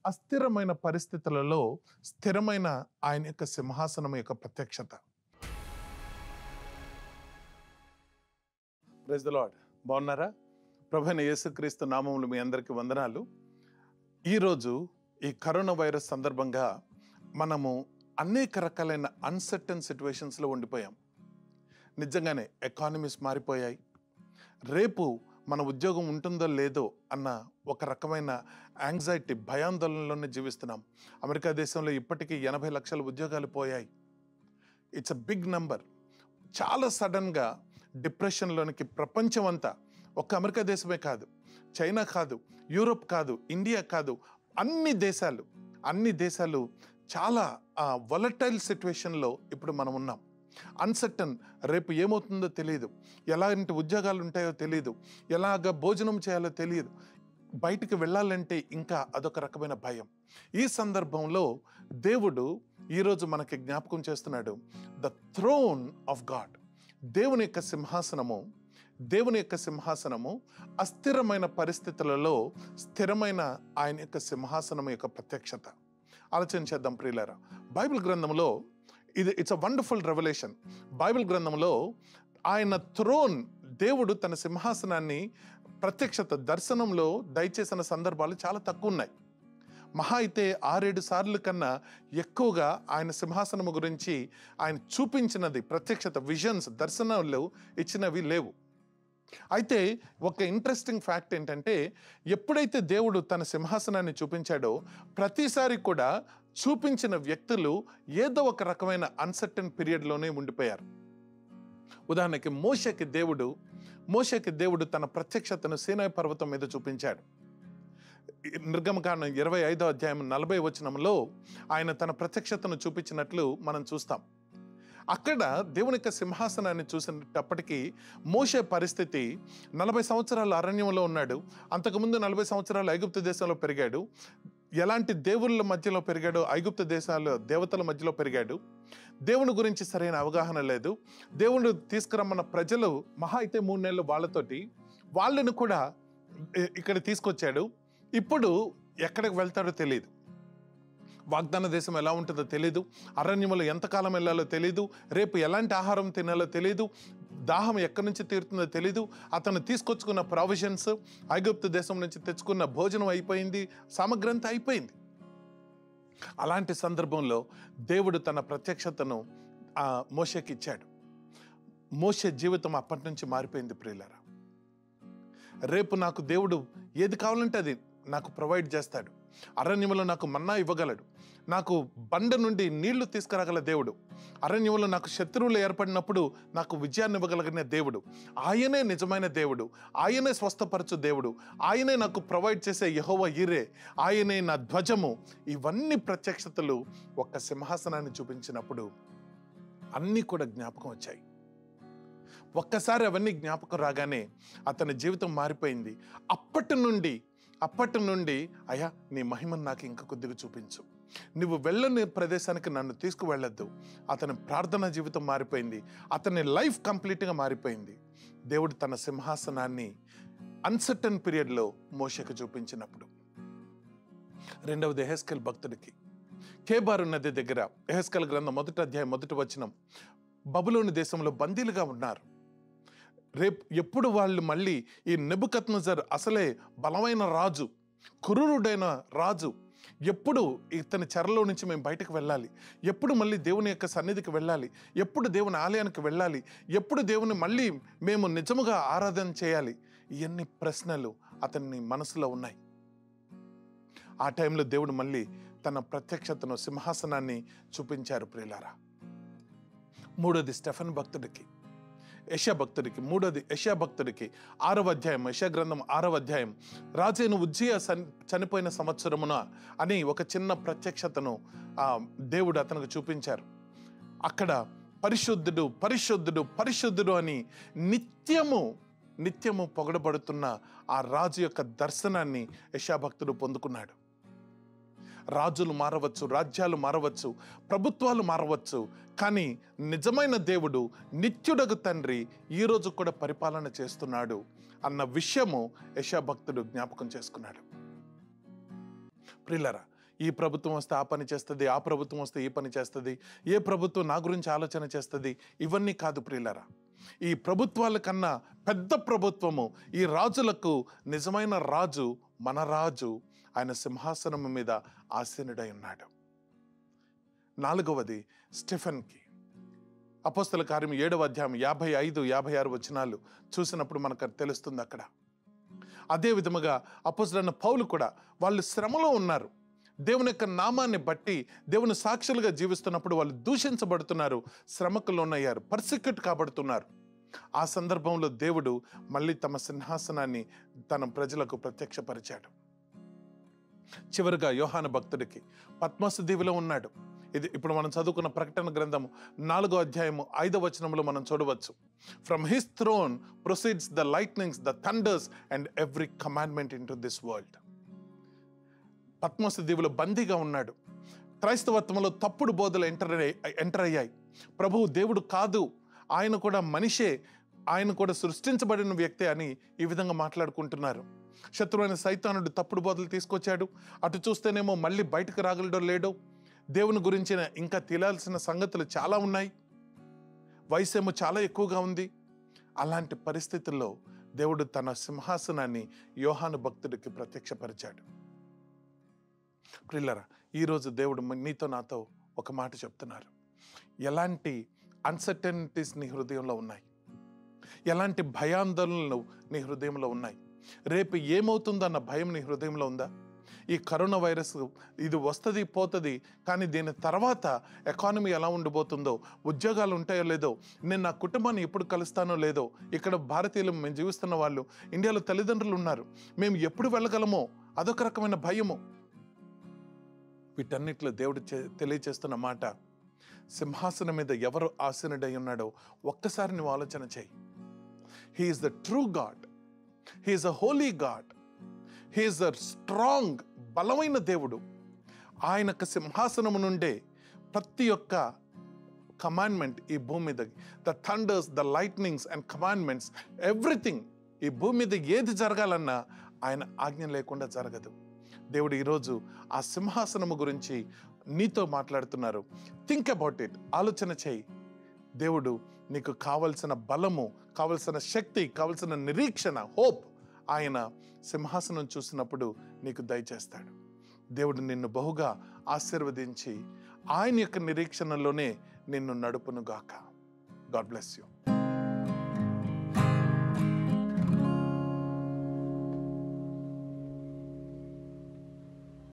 అస్థిరమైన పరిస్థితులలో స్థిరమైన ఆయన యొక్క సింహాసనం యొక్క ప్రత్యక్షత. Praise the lord. బాగున్నారా? ప్రభువైన యేసుక్రీస్తు నామములో మీ అందరికీ వందనాలు. ఈరోజు ఈ కరోనా వైరస్ సందర్భంగా మనము అనేక రకాలైన అన్సర్టన్ సిచ్యువేషన్స్లో ఉండిపోయాం. నిజంగానే ఎకానమీస్ మారిపోయాయి. రేపు మన ఉద్యోగం ఉంటుందో లేదో అన్న ఒక రకమైన యాంగ్జైటీ, భయాందోళనలోనే జీవిస్తున్నాం. అమెరికా దేశంలో ఇప్పటికీ 80 లక్షల ఉద్యోగాలు పోయాయి. It's a big number. చాలా సడన్గా డిప్రెషన్లోనికి ప్రపంచం అంతా, ఒక్క అమెరికా దేశమే కాదు, చైనా కాదు, యూరోప్ కాదు, ఇండియా కాదు, అన్ని దేశాలు చాలా వొలటైల్ సిచ్యువేషన్లో ఇప్పుడు మనం ఉన్నాం. అన్సర్టన్, రేపు ఏమవుతుందో తెలియదు, ఎలాంటి ఉద్యోగాలు ఉంటాయో తెలియదు, ఎలాగ భోజనం చేయాలో తెలియదు, బయటికి వెళ్ళాలంటే ఇంకా అదొక రకమైన భయం. ఈ సందర్భంలో దేవుడు ఈరోజు మనకి జ్ఞాపకం చేస్తున్నాడు, ద థ్రోన్ ఆఫ్ గాడ్. దేవుని యొక్క సింహాసనము అస్థిరమైన పరిస్థితులలో స్థిరమైన ఆయన యొక్క సింహాసనం యొక్క ప్రత్యక్షత. ఆలోచన చేద్దాం ప్రియులారా. బైబిల్ గ్రంథంలో it's a wonderful revolution. Bible గ్రంథంలో ఆయన థ్రోన్, దేవుడు తన సింహాసనాన్ని ప్రత్యక్షత, దర్శనంలో దయచేసిన సందర్భాలు చాలా తక్కువ ఉన్నాయి. మహా అయితే 6-7 సార్లు కన్నా ఎక్కువగా ఆయన సింహాసనం గురించి ఆయన చూపించినది, ప్రత్యక్షత, విజన్స్, దర్శనాలు ఇచ్చినవి లేవు. అయితే ఒక ఇంట్రెస్టింగ్ ఫ్యాక్ట్ ఏంటంటే, ఎప్పుడైతే దేవుడు తన సింహాసనాన్ని చూపించాడో ప్రతిసారి కూడా చూపించిన వ్యక్తులు ఏదో ఒక రకమైన అన్సర్టన్ పీరియడ్లోనే ఉండిపోయారు. ఉదాహరణకి మోషేకి దేవుడు తన ప్రత్యక్షతను సీనాయి పర్వతం మీద చూపించాడు. నిర్గమకాండం 25వ అధ్యాయం 40వ వచనంలో ఆయన తన ప్రత్యక్షతను చూపించినట్లు మనం చూస్తాం. అక్కడ దేవుని యొక్క సింహాసనాన్ని చూసినప్పటికీ మోషే పరిస్థితి, 40 సంవత్సరాలు అరణ్యంలో ఉన్నాడు. అంతకుముందు 40 సంవత్సరాలు ఐగుప్తు దేశంలో పెరిగాడు. ఎలాంటి దేవుళ్ళ మధ్యలో పెరిగాడో, ఐగుప్తు దేశాల్లో దేవతల మధ్యలో పెరిగాడు. దేవుని గురించి సరైన అవగాహన లేదు. దేవుడు తీసుకురమ్మన్న ప్రజలు మహా అయితే 3 నెలలు వాళ్ళని కూడా ఇక్కడ తీసుకొచ్చాడు. ఇప్పుడు ఎక్కడికి వెళ్తాడో తెలియదు, వాగ్దాన దేశం ఎలా ఉంటుందో తెలీదు, అరణ్యంలో ఎంతకాలం వెళ్ళాలో తెలీదు, రేపు ఎలాంటి ఆహారం తినాలో తెలీదు, దాహం ఎక్కడి నుంచి తీరుతుందో తెలీదు. అతను తీసుకొచ్చుకున్న ప్రావిజన్స్, ఐగుప్తు దేశం నుంచి తెచ్చుకున్న భోజనం అయిపోయింది, సామగ్రి అంతా అయిపోయింది. అలాంటి సందర్భంలో దేవుడు తన ప్రత్యక్షతను మోషేకి ఇచ్చాడు. మోషే జీవితం అప్పటి నుంచి మారిపోయింది ప్రియులారా. రేపు నాకు దేవుడు ఏది కావాలంటే అది నాకు ప్రొవైడ్ చేస్తాడు. అరణ్యంలో నాకు మన్నా ఇవ్వగలడు. నాకు బండ నుండి నీళ్లు తీసుకురాగల దేవుడు. అరణ్యంలో నాకు శత్రువులు ఏర్పడినప్పుడు నాకు విజయాన్ని ఇవ్వగలిగిన దేవుడు. ఆయనే నిజమైన దేవుడు. ఆయనే స్వస్థపరచు దేవుడు. ఆయనే నాకు ప్రొవైడ్ చేసే యెహోవా ఈరే. ఆయనే నా ధ్వజము. ఇవన్నీ ప్రత్యక్షతలు ఒక్క సింహాసనాన్ని చూపించినప్పుడు అన్నీ కూడా జ్ఞాపకం వచ్చాయి. ఒక్కసారి అవన్నీ జ్ఞాపకం రాగానే అతని జీవితం మారిపోయింది. అప్పటి నుండి అయ్యా, నీ మహిమను నాకు ఇంకా కొద్దిగా చూపించు, నువ్వు వెళ్ళని ప్రదేశానికి నన్ను తీసుకువెళ్ళొద్దు. అతని ప్రార్థనా జీవితం మారిపోయింది. అతని లైఫ్ కంప్లీట్గా మారిపోయింది. దేవుడు తన సింహాసనాన్ని అన్సర్టన్ పీరియడ్లో మోషేకు చూపించినప్పుడు. రెండవది యెహెజ్కేలు భక్తుడికి. కేబారు నది దగ్గర, యెహెజ్కేలు గ్రంథం 1వ అధ్యాయం 1వ వచనం, బబులోను దేశంలో బందీలుగా ఉన్నారు. ఎప్పుడు వాళ్ళు మళ్ళీ ఈ నెబుకద్నెజర్, అసలే బలమైన రాజు, క్రూరుడైన రాజు, ఎప్పుడు ఇతని చెరలో నుంచి మేము బయటకు వెళ్ళాలి, ఎప్పుడు మళ్ళీ దేవుని యొక్క సన్నిధికి వెళ్ళాలి, ఎప్పుడు దేవుని ఆలయానికి వెళ్ళాలి, ఎప్పుడు దేవుని మళ్ళీ మేము నిజముగా ఆరాధన చేయాలి, ఇవన్నీ ప్రశ్నలు అతని మనసులో ఉన్నాయి. ఆ టైంలో దేవుడు మళ్ళీ తన ప్రత్యక్షతను, సింహాసనాన్ని చూపించారు ప్రియులారా. మూడోది స్టెఫెన్ భక్తుడికి, యెషయా భక్తుడికి. మూడోది యెషయా భక్తుడికి 6వ అధ్యాయం, యెషయా గ్రంథం 6వ అధ్యాయం, రాజైన ఉజ్జియా చనిపోయిన సంవత్సరమున అని ఒక చిన్న ప్రత్యక్షతను దేవుడు అతనికి చూపించారు. అక్కడ పరిశుద్ధుడు పరిశుద్ధుడు పరిశుద్ధుడు అని నిత్యము పొగడబడుతున్న ఆ రాజు యొక్క దర్శనాన్ని యెషయా భక్తుడు పొందుకున్నాడు. రాజులు మారవచ్చు, రాజ్యాలు మారవచ్చు, ప్రభుత్వాలు మారవచ్చు, కానీ నిజమైన దేవుడు, నిత్యుడగు తండ్రి ఈరోజు కూడా పరిపాలన చేస్తున్నాడు అన్న విషయము యెషయా భక్తుడు జ్ఞాపకం చేసుకున్నాడు. ప్రియులారా, ఈ ప్రభుత్వం వస్తే ఆ పని చేస్తుంది, ఆ ప్రభుత్వం వస్తే ఈ పని చేస్తుంది, ఏ ప్రభుత్వం నా గురించి ఆలోచన చేస్తుంది, ఇవన్నీ కాదు ప్రియులారా. ఈ ప్రభుత్వాల కన్నా పెద్ద ప్రభుత్వము, ఈ రాజులకు నిజమైన రాజు మన రాజు. ఆయన సింహాసనం మీద ఆసీనుడై ఉన్నాడు. 4వది స్టెఫెన్కి. అపోస్తల కార్యం 7వ అధ్యాయం 55, 56 వచనాలు చూసినప్పుడు మనకు తెలుస్తుంది అక్కడ. అదే విధముగా అపోస్తలుడైన పౌలు కూడా వాళ్ళు శ్రమలో ఉన్నారు. దేవుని యొక్క నామాన్ని బట్టి దేవుని సాక్షులుగా జీవిస్తున్నప్పుడు వాళ్ళు దూషించబడుతున్నారు, శ్రమకు లోనయ్యారు, పర్సిక్యూట్ కాబడుతున్నారు. ఆ సందర్భంలో దేవుడు మళ్ళీ తమ సింహాసనాన్ని తన ప్రజలకు ప్రత్యక్షపరిచాడు. చివరిగా యోహాను భక్తుడికి పద్మసు దీవిలో ఉన్నాడు. ఇది ఇప్పుడు మనం చదువుకున్న ప్రకటన గ్రంథము 4వ అధ్యాయము 5వ వచనంలో మనం చూడవచ్చు. From his throne proceeds the lightnings, the thunders and every commandment into this world. Patmos దీవులో బందీగా ఉన్నాడు. క్రైస్తవత్వంలో తప్పుడు బోధలు ఎంటర్ అయ్యాయి. ప్రభువు దేవుడు కాదు, ఆయన కూడా మనిషే, ఆయన కూడా సృష్టించబడిన వ్యక్తే అని ఈ విధంగా మాట్లాడుకుంటున్నారు. శత్రువైన సైతానుడు తప్పుడు బోధలు తీసుకొచ్చాడు. అటు చూస్తేనేమో మళ్ళీ బయటకు రాగలడో లేడో, దేవుని గురించిన ఇంకా తెలియాల్సిన సంగతులు చాలా ఉన్నాయి, వయసేమో చాలా ఎక్కువగా ఉంది. అలాంటి పరిస్థితుల్లో దేవుడు తన సింహాసనాన్ని యోహాను భక్తుడికి ప్రత్యక్షపరిచాడు. ప్రియులారా, ఈరోజు దేవుడు నీతో నాతో ఒక మాట చెప్తున్నారు. ఎలాంటి అన్సర్టనిటీస్ నీ హృదయంలో ఉన్నాయి, ఎలాంటి భయాందోళనలు నీ హృదయంలో ఉన్నాయి, రేపు ఏమవుతుందన్న భయం నీ హృదయంలో ఉందా? ఈ కరోనా వైరస్ ఇది వస్తుంది పోతుంది, కానీ దీని తర్వాత ఎకానమీ ఎలా ఉండిపోతుందో, ఉద్యోగాలు ఉంటాయో లేదో, నేను నా కుటుంబాన్ని ఎప్పుడు కలుస్తానో లేదో, ఇక్కడ భారతీయులు మేము జీవిస్తున్న వాళ్ళు ఇండియాలో తల్లిదండ్రులు ఉన్నారు, మేము ఎప్పుడు వెళ్ళగలమో అదొక రకమైన భయము. వీటన్నిటిలో దేవుడు తెలియచేస్తున్న మాట, సింహాసనం మీద ఎవరు ఆసీనుడై ఉన్నాడో ఒక్కసారి నువ్వు ఆలోచన చేయి. He is the true god, he is a holy god, he is a strong, బలమైన దేవుడు. ఆయన సింహాసనము నుండే ప్రతి ఒక్క కమాండ్మెంట్ ఈ భూమి మీద, the thunders, the lightnings and commandments, everything, ఈ భూమి మీద ఏది జరగాలన్నా ఆయన ఆజ్ఞ లేకుండా జరగదు. దేవుడు ఈరోజు ఆ సింహాసనము గురించి నీతో మాట్లాడుతున్నారు. థింక్ అబౌట్ ఇట్, ఆలోచన చేయి. దేవుడు నీకు కావలసిన బలము, కావలసిన శక్తి, కావలసిన నిరీక్షణ, హోప్ ఆయన సింహాసనం చూసినప్పుడు నీకు దయచేస్తాడు. దేవుడు నిన్ను బహుగా ఆశీర్వదించి ఆయన యొక్క నిరీక్షణలోనే నిన్ను నడుపునుగాక. God bless you.